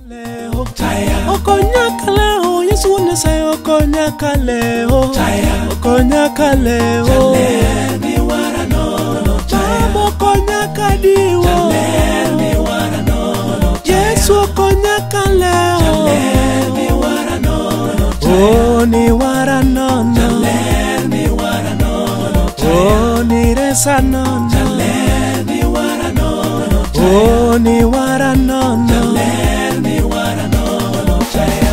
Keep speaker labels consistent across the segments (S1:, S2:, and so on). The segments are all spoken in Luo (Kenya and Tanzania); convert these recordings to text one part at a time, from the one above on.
S1: Leo, okonya kaleo, Yesu Nyasaye okonya kaleo, okonya kaleo,
S2: Jaler ni waranono,
S1: okonya kadiwo,
S2: Jaler ni waranono,
S1: Yesu okonya kaleo,
S2: Jaler ni waranono,
S1: oh ni waranono,
S2: Jaler ni waranono,
S1: oh ni resanono,
S2: Jaler ni waranono,
S1: oh ni waranono,
S2: Jaler ni waranono, chaya.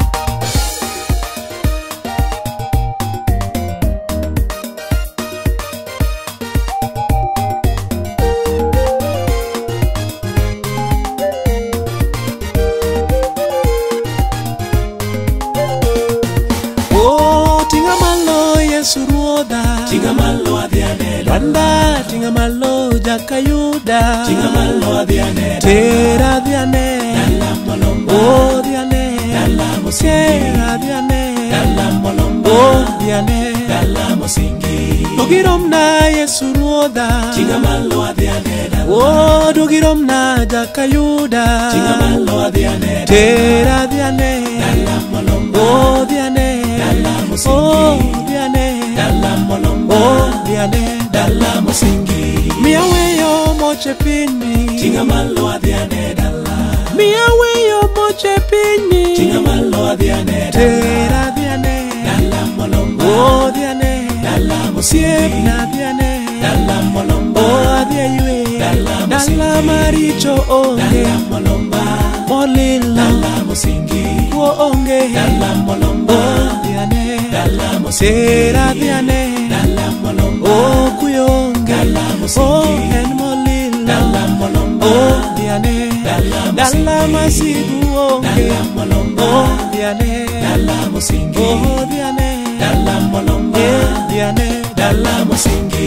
S1: oh tinga malo Yesu ruodha,
S2: Tinga malo adhiane,
S1: banda tinga malo jakayuda,
S2: tinga malo adhiane,
S1: tera dhiane,
S2: dala molomba,
S1: oh dhiane,
S2: dala musingi,
S1: tera dhiane,
S2: dala molomba,
S1: oh dhiane,
S2: dala musingi.
S1: dogiromna Yesu ruodha,
S2: Tinga malo adhiane, dala,
S1: oh dogiromna jakayuda,
S2: tinga malo adhiane,
S1: tera dhiane,
S2: dala molomba,
S1: oh dhiane,
S2: dala
S1: oh
S2: musingi,
S1: dhiane,
S2: dala molomba,
S1: oh dhiane,
S2: dala musingi.
S1: miaweyo moche pinyi,
S2: Tinga malo adhiane, dala,
S1: miaweyo moche pinyi,
S2: tinga malo adhiane, dala,
S1: tera dhiane,
S2: dala molomba,
S1: oh dhiane,
S2: dala musingi,
S1: siepna dhiane,
S2: dala molomba,
S1: oh adhiaywe,
S2: dala musingi,
S1: dala maricho onge,
S2: dala molomba,
S1: molilo,
S2: dala musingi,
S1: tuo onge,
S2: dala molomba,
S1: oh dhiane,
S2: dala musingi,
S1: tera dhiane,
S2: dala molomba,
S1: oh kuyonge,
S2: dala
S1: oh
S2: musingi,
S1: en molilo,
S2: dala molomba,
S1: oh dhiane,
S2: dala
S1: dala
S2: musingi,
S1: masigu onge,
S2: dala molomba,
S1: oh dhiane,
S2: dala musingi,
S1: oh dhiane,
S2: dala molomba,
S1: dhiane,
S2: dala musingi.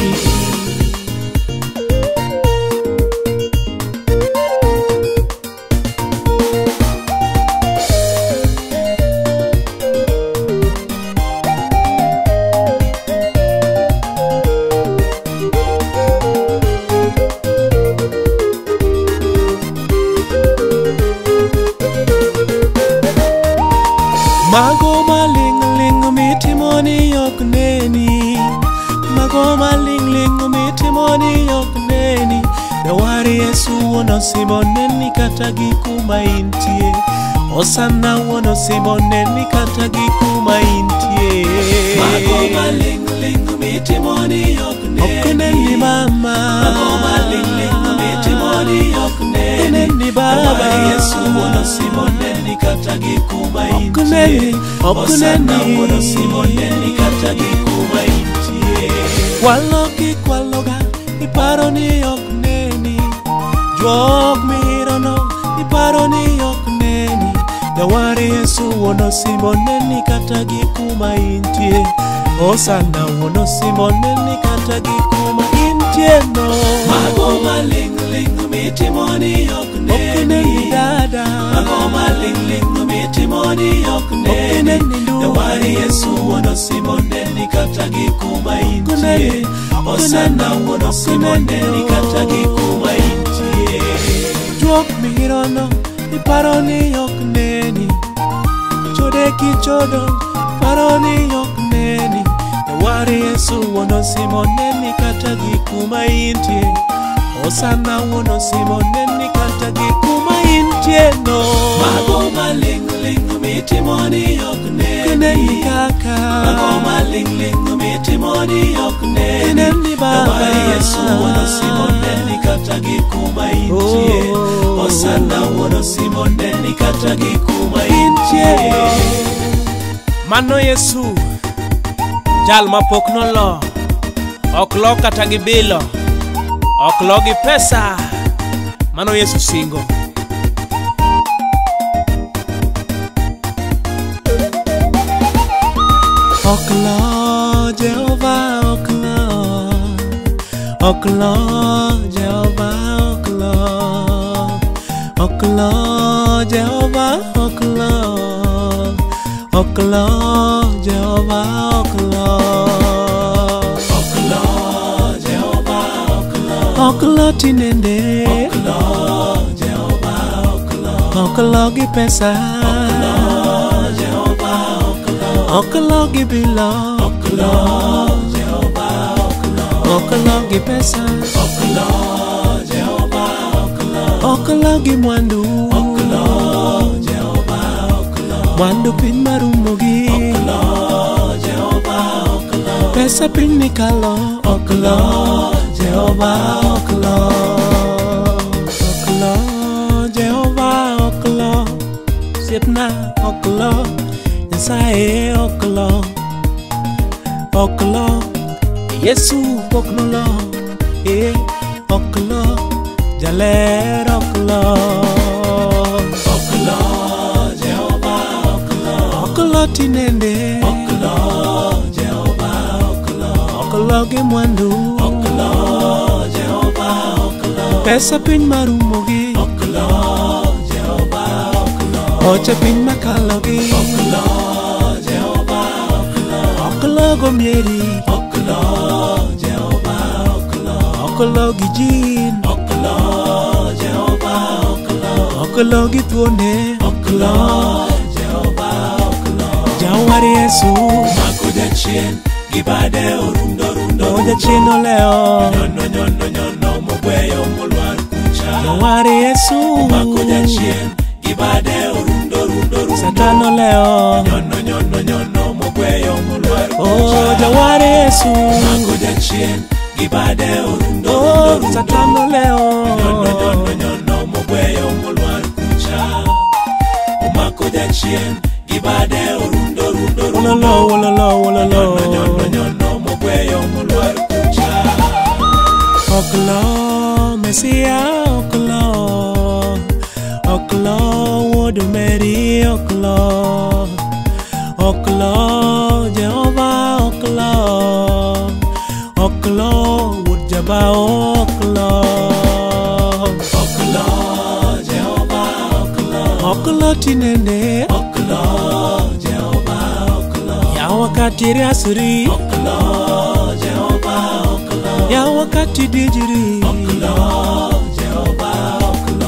S1: mago maling ling mitimoni yok neni, mago maling ling mitimoni yok neni, dawari Yesu wono simoneni kata gikuma intie, osana wono simoneni kata gikuma intie,
S2: Mago maling ling mitimoni yok
S1: okuneni
S2: neni,
S1: mama,
S2: mago maling ling mitimoni yok neni,
S1: okuneni baba,
S2: dawari Yesu wono simoneni kata gikuma intie,
S1: okuneni,
S2: osana wono
S1: okuneni,
S2: simoneni kata gikuma intie.
S1: kwalogi kwaloga, iparo ni yok neni, jok mihirono, iparo ni yok neni, dawari Yesu wono simoneni kata gikuma intie, osana wono simoneni kata gikuma intie no.
S2: Mago maling ling mitimoni yok
S1: Okuneni
S2: neni,
S1: dada,
S2: mago maling ling mitimoni yok neni,
S1: okuneni ndugu,
S2: dawari Yesu wono simoneni kata gikuma intie,
S1: okuneni,
S2: osana wono simoneni kata gikuma intie.
S1: jok mihirono, iparo ni yok neni, chode kichodo, iparo ni yok neni, dawari Yesu wono simoneni kata gikuma intie, osana wono simoneni kata gikuma intie no.
S2: Mago maling ling mitimoni yok
S1: Okuneni
S2: neni,
S1: kaka,
S2: mago maling ling mitimoni yok neni,
S1: okuneni baba,
S2: dawari Yesu wono simoneni kata gikuma intie,
S1: oh,
S2: osana wono simoneni kata gikuma
S1: intie
S2: intie.
S1: no. Mano Yesu, jal mapok nolo, ok lo kata gi bilo, ok lo gi pesa, mano Yesu singo. Ok lo Jehova, ok lo, ok lo Jehova, ok lo, ok lo Jehova, ok lo, ok lo Jehova, ok lo.
S2: Oklo Jehova, oklo,
S1: oklo tinende
S2: oklo Jehova, oklo,
S1: oklo gi pesa, oklo gi bilo, oklo gi pesa, oklo gi mwandu, mwandu piny marumogi, pesa piny nikalo, oklo Jehova, oklo, oklo Jehova, oklo siepna, oklo Nyasaye, oklo, oklo Yesu poknolo, oklo Jaler, oklo, oklo Jehova, oklo, oklo tinende, oklo Jehova, oklo, oklo gi mwandu, oklo Jehova, oklo pesa piny marumogi, oklo Jehova, oklo oche piny makalogi, oklo Jehova, oklo, oklo gomieri, oklo Jehova, oklo, oklo gi jin, oklo Jehova, oklo, oklo gi thuone, oklo Jehova, oklo Jawar Yesu mako jachien gibade orundo rundo jachien oleo nyono mogweyo molwar kucha Jawar Yesu mako jachien gibade orundo rundo Satan oleo nyono mogweyo molwar kucha Jawar Yesu mako jachien gibade orundo rundo Satan oleo nyono mogweyo molwar kucha mako jachien gibade orundo wololo nyono mogweyo molwar kucha oklo Mesia, oklo, oklo Wuod Mary, oklo, oklo Jehova, oklo, oklo Wuod Jabao, oklo, oklo Jehova, oklo, oklo tinende, oklo Jehova, oklo ya wakati riasuri, oklo Jehova, oklo ya wakati dijiri, oklo Jehova, oklo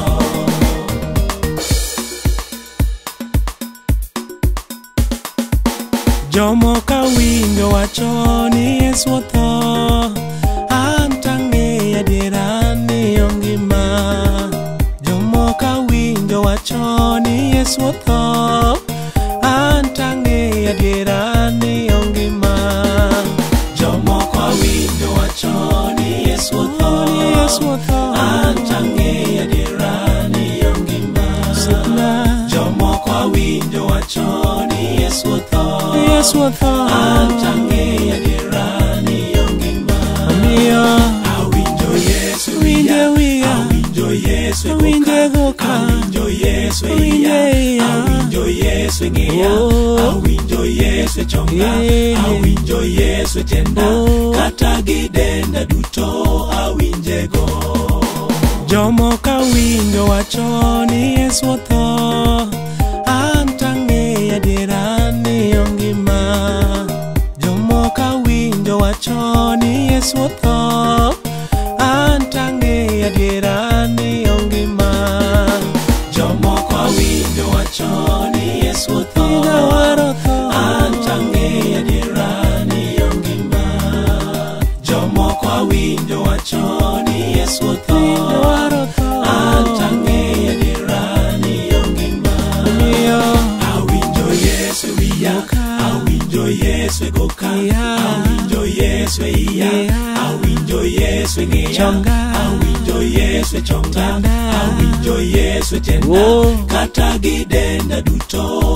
S1: jomo kawinjo wacho ni Yesu otho an tang'e adiera ni ongima jomo kawinjo wacho ni Yesu otho an tang'e adiera ni ongima jomo kawinjo wacho ni Yesu otho an tang'e adiera ni ongima jomo kawinjo wacho ni Yesu otho an tang'e adiera ni ongima awinjo Yesu wiya awinjo Yesu goka awinjo Yesu iya awinjo Yesu ng'iya awinjo Yesu chonga awinjo Yesu tenda kata gi denda duto awinjego jomo kawinjo wacho ni Yesu otho an tang'e adiera ni ongima jomo kawinjo wacho ni Yesu otho an tang'e adiera ni ongima jomo kawinjo wacho ni Yesu otho an tang'e adiera ni ongima jomo kawinjo wacho ni Yesu otho an tang'e adiera ni ongima awinjo Yesu wiya awinjo Yesu goka awinjo Yesu iya awinjo Yesu ng'iya awinjo Yesu chonga awinjo Yesu tenda kata gi denda duto